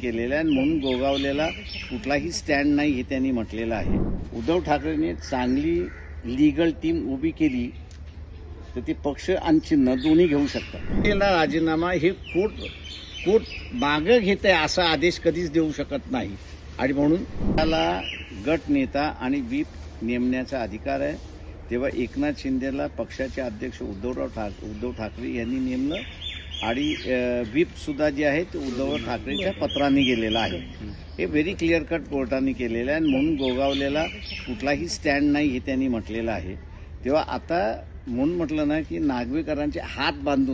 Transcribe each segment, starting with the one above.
केलेला आहे म्हणून गोगावलेला कुठलाही स्टँड नाही हे त्यांनी म्हटलेलं आहे. उद्धव ठाकरेंनी चांगली लीगल टीम उभी केली तर ते पक्ष आणि चिन्ह दोन्ही घेऊ शकतात. राजीनामा हे कोर्ट मागं घेत आहे असा आदेश कधीच देऊ शकत नाही आणि म्हणून त्याला गट नेता आणि व्हीप नेमण्याचा अधिकार आहे. तेव्हा एकनाथ शिंदेला पक्षाचे अध्यक्ष उद्धव ठाकरे यांनी नेमलं आणि व्हीप सुद्धा जे आहे ते उद्धव ठाकरेच्या पत्राने गेलेलं आहे. हे व्हेरी क्लिअर कट कोर्टाने केलेलं आहे म्हणून गोगावलेला कुठलाही स्टँड नाही हे त्यांनी म्हटलेलं आहे. तेव्हा आता म्हणून म्हटलं ना की नागवेकरांचे हात बांधून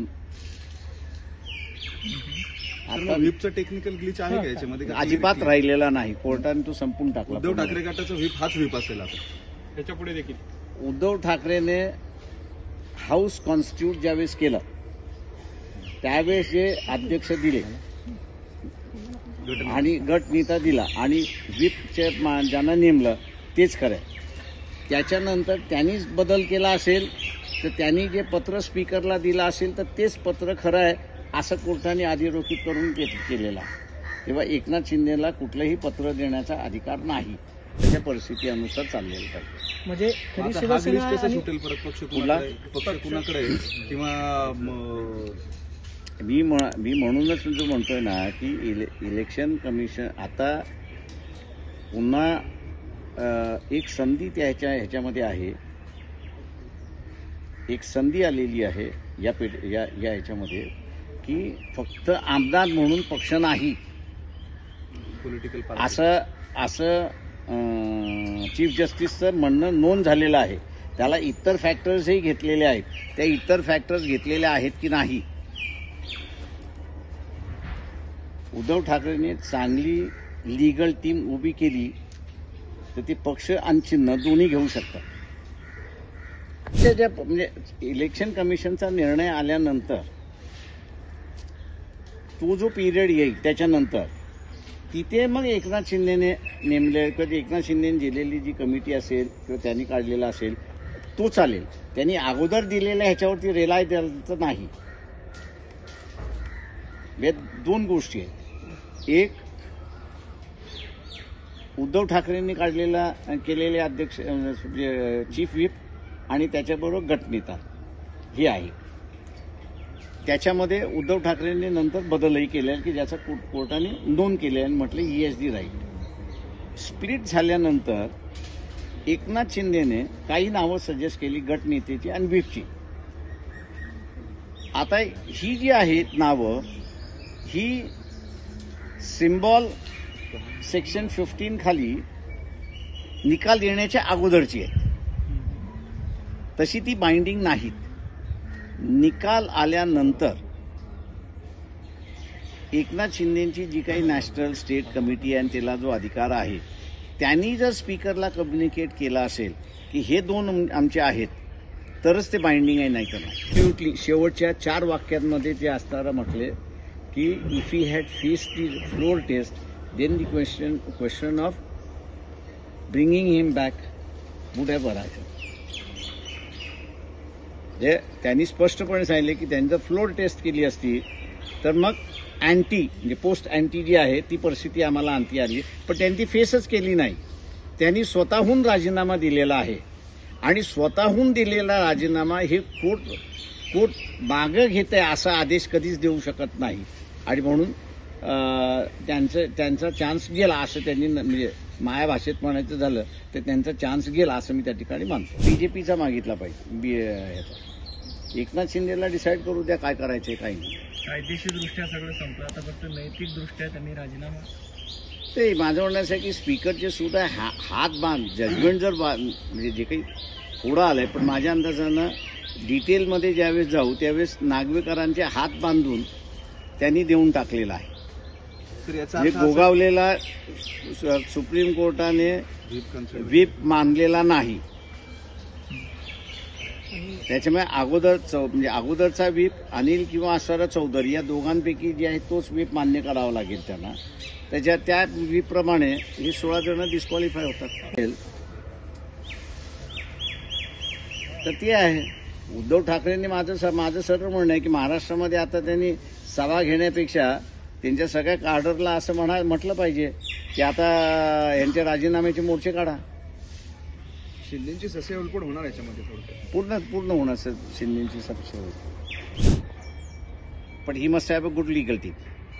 आता व्हीपचं टेक्निकल ग्लिच आहे का याच्यामध्ये? अजिबात राहिलेला नाही. कोर्टाने तो संपून टाकला. उद्धव ठाकरे गटाचा व्हीप हाच व्हीप असेल आता त्याच्या पुढे देखील. उद्धव ठाकरेने हाऊस कॉन्स्टिट्यूट ज्यावेळेस केलं त्यावेळेस जे अध्यक्ष दिले आणि गट नेता दिला आणि व्हीपचे ज्यांना नेमलं तेच खरं. त्याच्यानंतर त्यांनीच बदल केला असेल तर त्यांनी जे पत्र स्पीकरला दिलं असेल तर तेच पत्र खरं आहे असं कोर्टाने अधिरोखित करून केलेलं आहे. तेव्हा एकनाथ शिंदेला कुठलंही पत्र देण्याचा अधिकार नाही. त्याच्या परिस्थितीनुसार चाललेलं पाहिजे. म्हणजे सुटेल परत पक्ष कुणाकडे किंवा मी म्हणूनच जो म्हणतोय ना की इलेक्शन कमिशन आता पुन्हा एक संधी ह्याच्यामध्ये आहे. एक संधी आलेली आहे या ह्याच्यामध्ये की फक्त आमदार म्हणून पक्ष नाही पॉलिटिकल असं चीफ जस्टिसचं म्हणणं नोंद झालेलं आहे. त्याला इतर फॅक्टर्सही घेतलेले आहेत. त्या इतर फॅक्टर्स घेतलेल्या आहेत की नाही. उद्धव ठाकरेंनी चांगली लीगल टीम उभी केली तर ते पक्ष आणि चिन्ह दोन्ही घेऊ शकतात. म्हणजे इलेक्शन कमिशनचा निर्णय आल्यानंतर तो जो पिरियड येईल त्याच्यानंतर तिथे मग एकनाथ शिंदेने नेमले किंवा एकनाथ शिंदेने दिलेली जी कमिटी असेल किंवा त्यांनी काढलेला असेल तो चालेल. त्यांनी अगोदर दिलेल्या ह्याच्यावरती रिलाय द्यायचं नाही. या दोन गोष्टी आहेत. एक उद्धव ठाकरेंनी केलेले अध्यक्ष चीफ व्हीप आणि त्याच्याबरोबर गटनेता हे आहे. त्याच्यामध्ये उद्धव ठाकरेंनी नंतर बदलही केले की ज्याचा कोर्टाने नोंद केली आणि म्हटलं ESD राईट. स्प्लिट झाल्यानंतर एकनाथ शिंदेने काही नावं सजेस्ट केली गटनेत्याची आणि व्हीपची. आता ही जी आहेत नावं ही सिम्बॉल सेक्शन 15 खाली निकाल देण्याच्या अगोदरची आहेत. तशी ती बाइंडिंग नाहीत. निकाल आल्यानंतर एकनाथ शिंदेची जी काही नॅशनल स्टेट कमिटी आहे आणि त्याला जो अधिकार आहे त्यांनी जर स्पीकरला कम्युनिकेट केला असेल की हे दोन आमचे आहेत तरच ते बाइंडिंग आहे. नाही तर शेवटच्या 4 वाक्यांमध्ये ते असताना म्हटले की if he had faced the floor test then the question of bringing him back would have arrived. त्यांनी स्पष्टपणे सांगितले की त्यांनी जर फ्लोर टेस्ट केली असती तर मग म्हणजे पोस्ट अँटी जी आहे ती परिस्थिती आम्हाला आणती आली. पण त्यांनी ती फेसच केली नाही. त्यांनी स्वतःहून राजीनामा दिलेला आहे आणि स्वतःहून दिलेला राजीनामा हे कोर्ट मागं घेत आहे असा आदेश कधीच देऊ शकत नाही आणि म्हणून त्यांचा चान्स गेला असं त्यांनी म्हणजे माया भाषेत म्हणायचं झालं तर त्यांचा चान्स गेला असं मी त्या ठिकाणी मानतो. बीजेपीचा मागितला पाहिजे. एकनाथ शिंदेला डिसाईड करू द्या काय करायचंय काही नाही. कायदेशीरदृष्ट्या सगळं संपलं आता फक्त नैतिकदृष्ट्या त्यांनी राजीनामा. ते माझं म्हणणं असं आहे की स्पीकरचे सुद्धा हात बांध जजमेंट जर म्हणजे जे काही पुढं आलंय पण माझ्या अंदाजानं डिटेलमध्ये ज्यावेळेस जाऊ त्यावेळेस नागवेकरांचे हात बांधून त्यांनी देऊन टाकलेला आहे. गोगावलेला सुप्रीम कोर्टाने व्हीप मानलेला नाही. त्याच्यामुळे अगोदरचा व्हीप अनिल किंवा आसारा चौधरी या दोघांपैकी जे आहे तोच व्हीप मान्य करावा लागेल त्यांना. त्या व्हीपप्रमाणे ही 16 जण डिस्क्वालिफाय होतात. तर ते आहे. उद्धव ठाकरेंनी माझं सर्व म्हणणं आहे की महाराष्ट्रामध्ये आता त्यांनी सभा घेण्यापेक्षा त्यांच्या सगळ्या कार्डरला असं म्हटलं पाहिजे की आता यांच्या राजीनाम्याचे मोर्चे काढा. शिंदेची ससे उलपड होणार याच्यामध्ये थोडक्यात. पूर्ण होणार सर शिंदेची सबसे होईल. पण he must have a good legal team.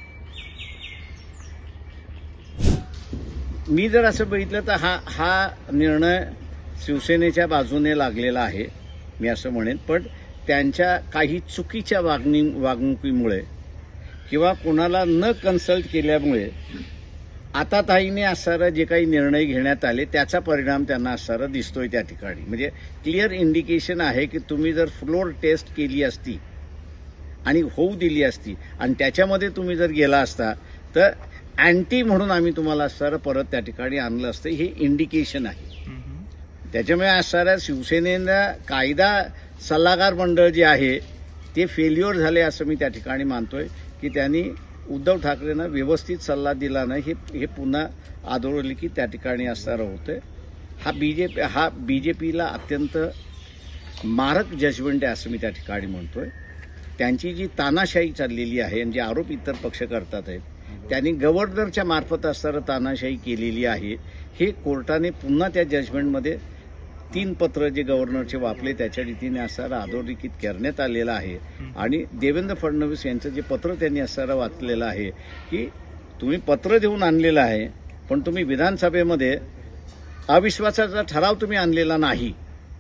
मी जर असं बघितलं तर हा निर्णय शिवसेनेच्या बाजूने लागलेला आहे मी असं म्हणेन. पण त्यांच्या काही चुकीच्या वागणुकीमुळे किंवा कोणाला न कन्सल्ट केल्यामुळे आता ताईने असणारं जे काही निर्णय घेण्यात आले त्याचा परिणाम त्यांना असणारा दिसतोय त्या ठिकाणी. म्हणजे क्लिअर इंडिकेशन आहे की तुम्ही जर फ्लोर टेस्ट केली असती आणि होऊ दिली असती आणि त्याच्यामध्ये तुम्ही जर गेला असता तर अँटी म्हणून आम्ही तुम्हाला असणारं परत त्या ठिकाणी आणलं असतं. हे इंडिकेशन आहे. त्याच्यामुळे असणाऱ्या शिवसेनेला कायदा सल्लागार मंडळ जे आहे ते फेल्युअर झाले असं मी त्या ठिकाणी मानतोय की त्यांनी उद्धव ठाकरेंना व्यवस्थित सल्ला दिला नाही हे पुन्हा आदळली त्या ठिकाणी असणारं होतं. हा बीजेपीला अत्यंत मारक जजमेंट आहे असं मी त्या ठिकाणी म्हणतोय. त्यांची जी तानाशाही चाललेली आहे आणि जे आरोप इतर पक्ष करतात आहेत त्यांनी गव्हर्नरच्या मार्फत असणारं तानाशाही केलेली आहे. हे कोर्टाने पुन्हा त्या जजमेंटमध्ये 3 पत्र जे गव्हर्नरचे वापले त्याच्या रीतीने असणारं अधोरेखित करण्यात आलेलं आहे. आणि देवेंद्र फडणवीस यांचं जे पत्र त्यांनी असणारं वाचलेलं आहे की तुम्ही पत्र देऊन आणलेलं आहे पण तुम्ही विधानसभेमध्ये अविश्वासाचा ठराव तुम्ही आणलेला नाही.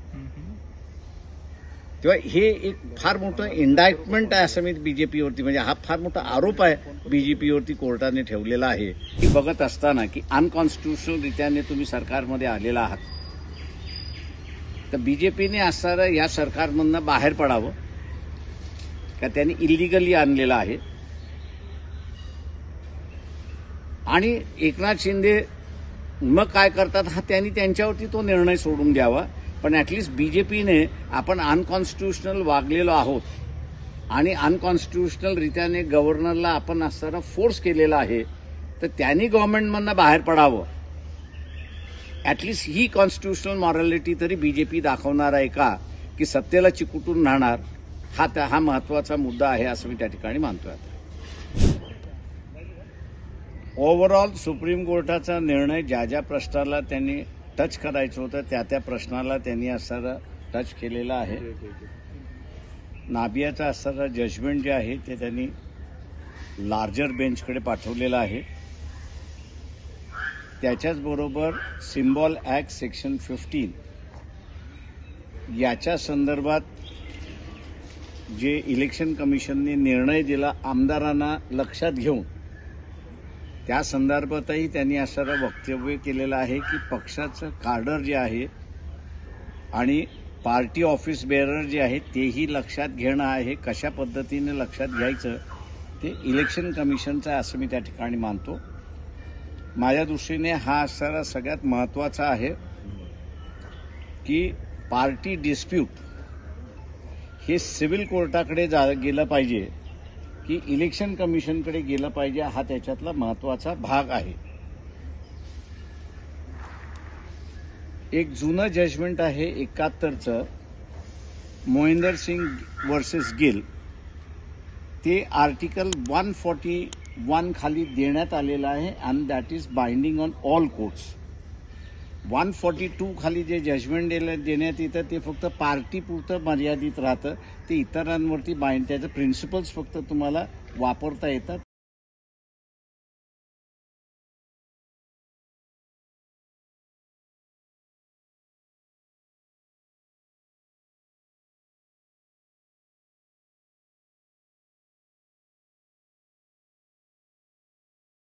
तेव्हा हे एक फार मोठं इंडायक्टमेंट आहे असं मी बीजेपीवरती म्हणजे हा फार मोठा आरोप आहे बीजेपीवरती कोर्टाने ठेवलेला आहे. की बघत असताना की अनकॉन्स्टिट्युशनल रित्याने तुम्ही सरकारमध्ये आलेला आहात तर बीजेपीने असणारं या सरकारमधनं बाहेर पडावं का त्यांनी इलिगली आणलेलं आहे. आणि एकनाथ शिंदे मग काय करतात हा त्यांनी त्यांच्यावरती तो निर्णय सोडून द्यावा. पण ऍटलिस्ट बीजेपीने आपण अनकॉन्स्टिट्युशनल वागलेलो आहोत आणि अनकॉन्स्टिट्युशनल रित्याने गव्हर्नरला आपण असणारा फोर्स केलेला आहे तर त्यांनी गव्हर्नमेंटमधनं बाहेर पडावं. ऍटलिस्ट ही कॉन्स्टिट्युशनल मॉरॅलिटी तरी बीजेपी दाखवणार आहे का की सत्तेला चिकटून राहणार हा महत्वाचा मुद्दा आहे असं मी त्या ठिकाणी मानतोय. ओव्हरऑल सुप्रीम कोर्टाचा निर्णय ज्या प्रश्नाला त्यांनी टच करायचं होतं त्या प्रश्नाला त्यांनी असणारं टच केलेला आहे. नाबियाचं असणारं जजमेंट जे आहे ते त्यांनी लार्जर बेंचकडे पाठवलेलं आहे. त्याच्याचबरोबर सिम्बॉल ऍक्ट सेक्शन 15 याच्या संदर्भात जे इलेक्शन कमिशनने निर्णय दिला आमदारांना लक्षात घेऊन त्या संदर्भातही त्यांनी असणारं वक्तव्य केलेलं आहे की पक्षाचं कार्डर जे आहे आणि पार्टी ऑफिस बेअरर जे आहे तेही लक्षात घेणं आहे. कशा पद्धतीने लक्षात घ्यायचं ते इलेक्शन कमिशनचं आहे असं मी त्या ठिकाणी मानतो. माझ्या दृष्टीने हा असणारा सगळ्यात महत्वाचा आहे की पार्टी डिस्प्यूट हे सिव्हिल कोर्टाकडे गेलं पाहिजे की इलेक्शन कमिशनकडे गेलं पाहिजे हा त्याच्यातला महत्वाचा भाग आहे. एक जुनं जजमेंट आहे 71चं मोहिंदर सिंग वर्सेस गिल ते आर्टिकल 141 खाली देण्यात आलेलं आहे and that is binding on all courts. 142 खाली जे जजमेंट देण्यात येतं ते फक्त पार्टीपुरतं मर्यादित राहतं. ते इतरांवरती त्याचं प्रिन्सिपल्स फक्त तुम्हाला वापरता येतात